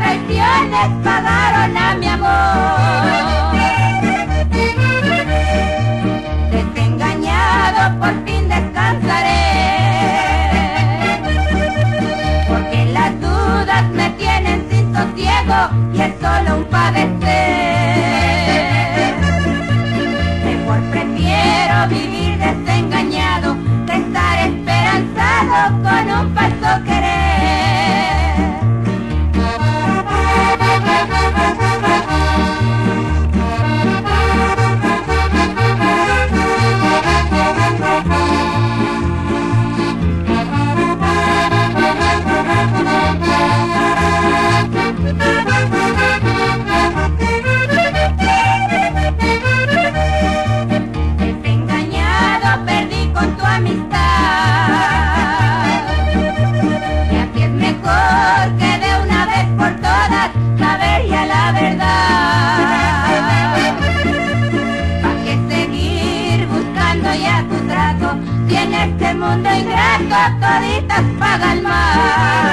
traiciones pagaron a mi amor. Desengañado por fin descansaré, porque las dudas me tienen sin sosiego y es solo un padecer. Mejor prefiero vivir desengañado que estar esperanzado con un falso querer. Desengañado perdí con tu amistad, y aquí es mejor que de una vez por todas saber ya la verdad. ¿Pa' qué seguir buscando ya tu trato si en este mundo ingrato toditas pagan más?